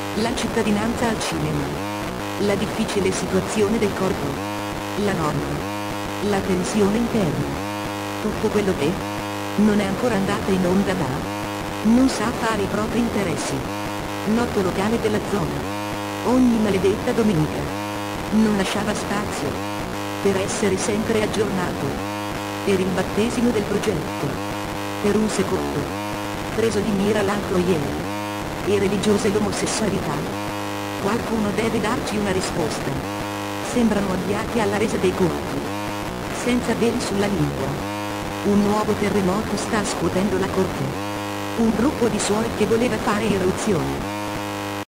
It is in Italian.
La cittadinanza al cinema. La difficile situazione del corpo. La norma. La tensione interna. Tutto quello che non è ancora andata in onda da non sa fare i propri interessi. Noto locale della zona. Ogni maledetta domenica non lasciava spazio per essere sempre aggiornato. Per il battesimo del progetto. Per un secondo. Preso di mira l'uncroyere. E religiosa e l'omosessualità. Qualcuno deve darci una risposta. Sembrano avviati alla resa dei conti. Senza veli sulla lingua. Un nuovo terremoto sta scuotendo la corte. Un gruppo di suori che voleva fare irruzione